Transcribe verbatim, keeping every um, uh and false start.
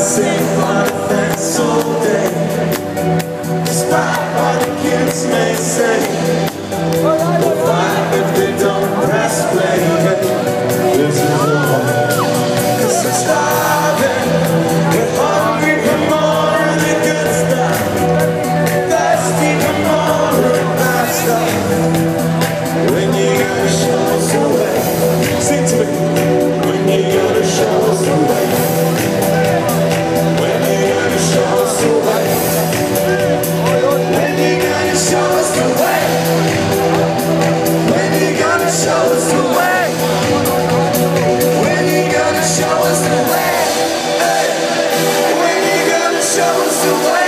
sing my defense all day, despite what the kids may say. We'll fight if they don't press play. This is war, 'cause we're starving, we're hungry for more of the good stuff, thirsty for more of the bad stuff. When you gotta show us the way, sing to me. When you gotta show us the way, when you gotta show us the way, when you gotta show us the way, when you gotta show us the way, when you gotta show us the way, hey, when you gotta show us the way.